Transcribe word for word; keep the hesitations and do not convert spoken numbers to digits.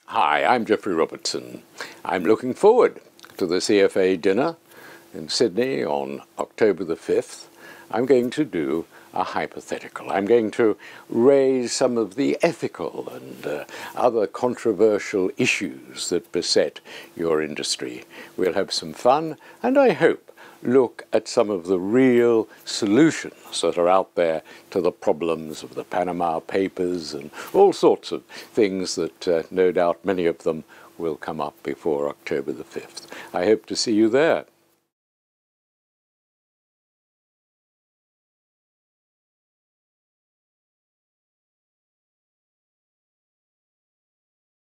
Hi, I'm Geoffrey Robertson. I'm looking forward to the C F A dinner in Sydney on October the fifth. I'm going to do a hypothetical. I'm going to raise some of the ethical and uh, other controversial issues that beset your industry. We'll have some fun and I hope look at some of the real solutions that are out there to the problems of the Panama Papers and all sorts of things that uh, no doubt many of them will come up before October the fifth. I hope to see you there.